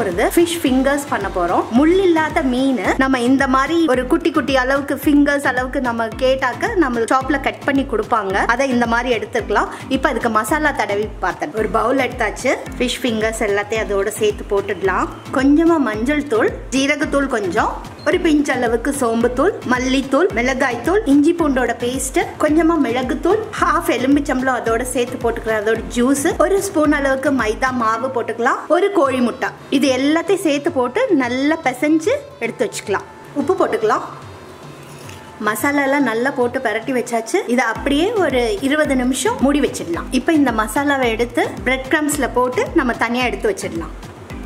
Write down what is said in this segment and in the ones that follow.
போறது fish fingers பண்ண போறோம். முள் இல்லாத மீன் நம்ம இந்த மாதிரி ஒரு குட்டி குட்டி அளவுக்கு ஃபிங்கர்ஸ் அளவுக்கு நம்ம கேட்டாக்க நம்ம சாப்ல கட் பண்ணி கொடுப்பாங்க. அதை இந்த மாதிரி எடுத்துக்கலாம். இப்போ அதுக்கு மசாலா தடவி பார்த்தேன். ஒரு பவுல் எடுத்தாச்சு. ஃபிஷ் ஃபிங்கர்ஸ் எல்லாத்தையும் அதோட சேர்த்து போட்டுடலாம். கொஞ்சமா மஞ்சள் தூள், ஜீரகத்தூள் கொஞ்சம், ஒரு பிஞ்ச் அளவுக்கு சோம்புத்தூள், மல்லித்தூள், மிளகாய் தூள், இஞ்சி பூண்டோட பேஸ்ட், கொஞ்சமா மிளகுத்தூள், ஹாஃப் எலுமிச்சம்பழம் அதோட சேர்த்து போட்டுக்கலாம். அதோட ஜூஸ், ஒரு ஸ்பூன் அளவுக்கு மைதா மாவு போட்டுக்கலாம், ஒரு கோழி முட்டை. இது எல்லாத்தையும் சேர்த்து போட்டு நல்லா பிசைஞ்சு எடுத்து வச்சுக்கலாம். உப்பு போட்டுக்கலாம். மசாலாலாம் நல்லா போட்டு பரட்டி வச்சாச்சு. இதை அப்படியே ஒரு 20 நிமிஷம் மூடி வச்சிடலாம். இப்போ இந்த மசாலாவை எடுத்து பிரெட் கிரம்ஸ்ல போட்டு நம்ம தனியாக எடுத்து வச்சிடலாம்.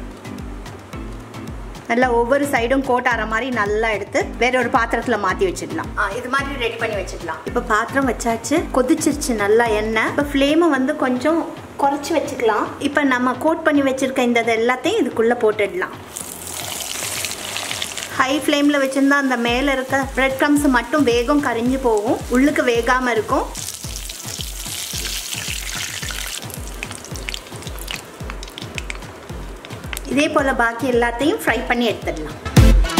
நல்லா ஒவ்வொரு சைடும் கோட் ஆற மாதிரி நல்லா எடுத்து வேற ஒரு பாத்திரத்தில் மாற்றி வச்சிடலாம். இது மாதிரி ரெடி பண்ணி வச்சிடலாம். இப்போ பாத்திரம் வச்சாச்சு. கொதிச்சிருச்சு நல்லா எண்ணெய். இப்போ ஃப்ளேமை வந்து கொஞ்சம் குறைச்சி வச்சுக்கலாம். இப்போ நம்ம கோட் பண்ணி வச்சிருக்க இந்த எல்லாத்தையும் இதுக்குள்ளே போட்டுடலாம். ஹை ஃப்ளேமில் வச்சுருந்தா அந்த மேலே இருக்க பிரெட் க்ரம்ஸ் மட்டும் வேகம் கரிஞ்சு போகும், உள்ளுக்கு வேகாமல் இருக்கும். இதே போல் பாக்கி எல்லாத்தையும் ஃப்ரை பண்ணி எடுத்துடலாம்.